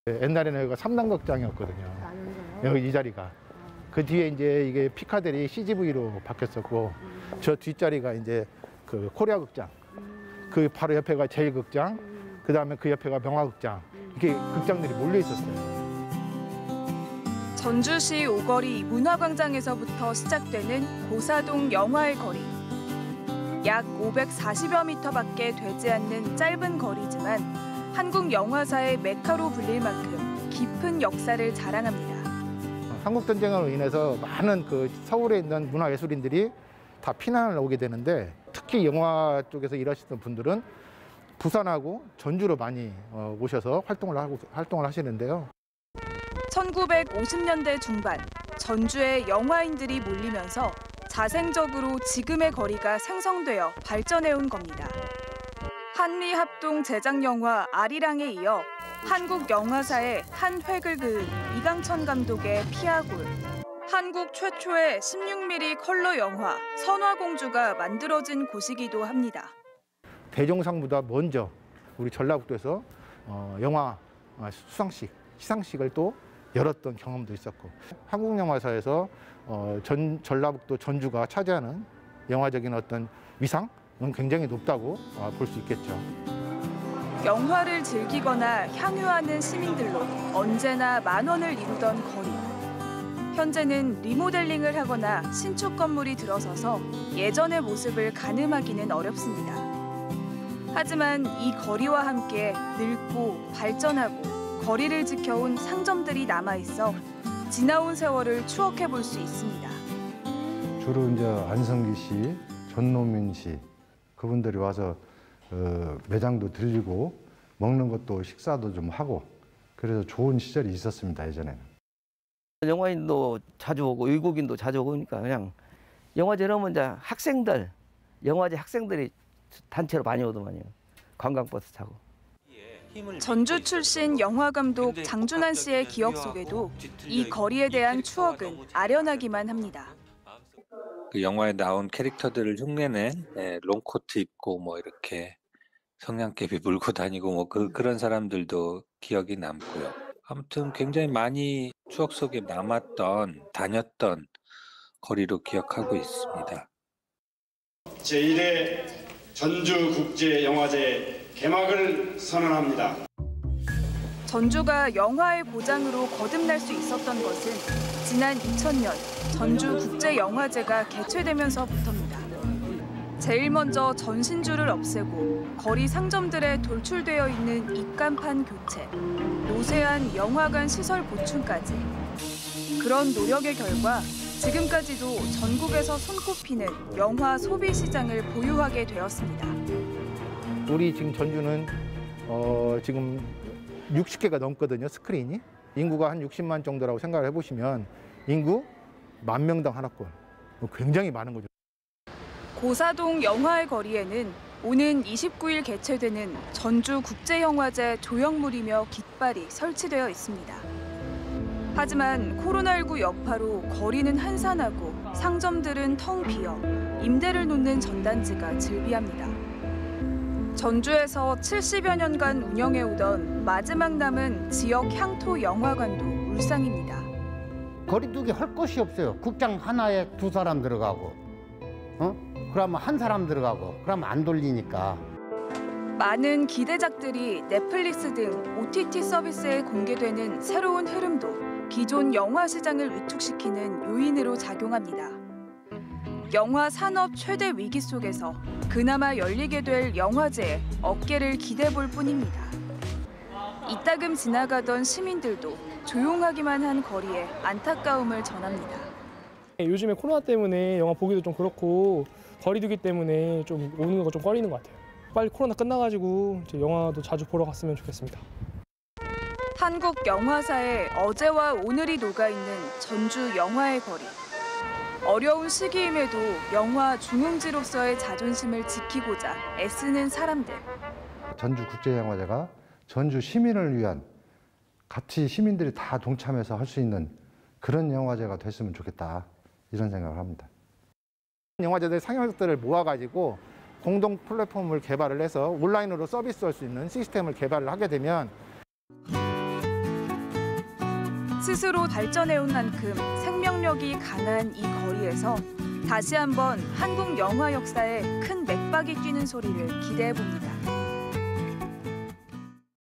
옛날에는 여기가 3단 극장이었거든요. 여기 이 자리가. 그 뒤에 이제 이게 피카델이 CGV로 바뀌었었고, 저 뒷자리가 이제 그 코리아 극장. 그 바로 옆에가 제1극장, 그 다음에 그 옆에가 명화극장. 이렇게 극장들이 몰려 있었어요. 전주시 오거리 문화광장에서부터 시작되는 고사동 영화의 거리. 약 540여 미터밖에 되지 않는 짧은 거리지만 한국 영화사의 메카로 불릴 만큼 깊은 역사를 자랑합니다. 한국 전쟁으로 인해서 많은 그 서울에 있는 문화예술인들이 다 피난을 오게 되는데, 특히 영화 쪽에서 일하시던 분들은 부산하고 전주로 많이 오셔서 활동을 하시는데요. 1950년대 중반 전주에 영화인들이 몰리면서 자생적으로 지금의 거리가 생성되어 발전해온 겁니다. 한미합동 제작영화 아리랑에 이어 한국 영화사의 한 획을 그은 이강천 감독의 피아골, 한국 최초의 16mm 컬러 영화 선화공주가 만들어진 곳이기도 합니다. 대종상보다 먼저 우리 전라북도에서 영화 시상식을 또 열었던 경험도 있었고, 한국 영화사에서 전라북도 전주가 차지하는 영화적인 어떤 위상은 굉장히 높다고 볼 수 있겠죠. 영화를 즐기거나 향유하는 시민들로 언제나 만원을 이루던 거리. 현재는 리모델링을 하거나 신축 건물이 들어서서 예전의 모습을 가늠하기는 어렵습니다. 하지만 이 거리와 함께 늙고 발전하고 거리를 지켜온 상점들이 남아있어 지나온 세월을 추억해 볼 수 있습니다. 주로 이제 안성기 씨, 전노민 씨 그분들이 와서 매장도 들리고 먹는 것도 식사도 좀 하고, 그래서 좋은 시절이 있었습니다, 예전에는. 영화인도 자주 오고 외국인도 자주 오고 그러니까 그냥 영화제 하면 이제 학생들, 영화제 학생들이 단체로 많이 오더만요. 관광버스 타고. 전주 출신 영화감독 장준환 씨의 기억 속에도 이 거리에 대한 추억은 아련하기만 합니다. 그 영화에 나온 캐릭터들을 흉내낸 롱코트 입고 뭐 이렇게 성냥개비 물고 다니고 뭐 그런 사람들도 기억이 남고요. 아무튼 굉장히 많이 추억 속에 다녔던 거리로 기억하고 있습니다. 제1회 전주국제영화제 개막을 선언합니다. 전주가 영화의 고장으로 거듭날 수 있었던 것은 지난 2000년 전주국제영화제가 개최되면서부터입니다. 제일 먼저 전신주를 없애고 거리 상점들에 돌출되어 있는 입간판 교체, 노쇠한 영화관 시설 보충까지. 그런 노력의 결과 지금까지도 전국에서 손꼽히는 영화 소비 시장을 보유하게 되었습니다. 우리 지금 전주는 지금 60개가 넘거든요, 스크린이. 인구가 한 60만 정도라고 생각을 해보시면 인구 10,000명당 하나권. 굉장히 많은 거죠. 고사동 영화의 거리에는 오는 29일 개최되는 전주국제영화제 조형물이며 깃발이 설치되어 있습니다. 하지만 코로나19 여파로 거리는 한산하고 상점들은 텅 비어 임대를 놓는 전단지가 즐비합니다. 전주에서 70여 년간 운영해오던 마지막 남은 지역 향토 영화관도 울상입니다. 거리두기 할 곳이 없어요. 극장 하나에 2사람 들어가고, 그러면 1사람 들어가고, 그러면 안 돌리니까. 많은 기대작들이 넷플릭스 등 OTT 서비스에 공개되는 새로운 흐름도 기존 영화 시장을 위축시키는 요인으로 작용합니다. 영화 산업 최대 위기 속에서 그나마 열리게 될 영화제에 어깨를 기대볼 뿐입니다. 이따금 지나가던 시민들도 조용하기만 한 거리에 안타까움을 전합니다. 요즘에 코로나 때문에 영화 보기도 좀 그렇고 거리두기 때문에 좀 오는 거 좀 꺼리는 것 같아요. 빨리 코로나 끝나가지고 이제 영화도 자주 보러 갔으면 좋겠습니다. 한국 영화사의 어제와 오늘이 녹아있는 전주 영화의 거리. 어려운 시기임에도 영화 중흥지로서의 자존심을 지키고자 애쓰는 사람들. 전주국제영화제가 전주 시민을 위한, 같이 시민들이 다 동참해서 할 수 있는 그런 영화제가 됐으면 좋겠다, 이런 생각을 합니다. 영화제들 상영작들을 모아가지고 공동 플랫폼을 개발을 해서 온라인으로 서비스할 수 있는 시스템을 개발을 하게 되면 스스로 발전해온 만큼 생명력이 강한 이 거리에서 다시 한번 한국 영화 역사에 큰 맥박이 뛰는 소리를 기대해 봅니다.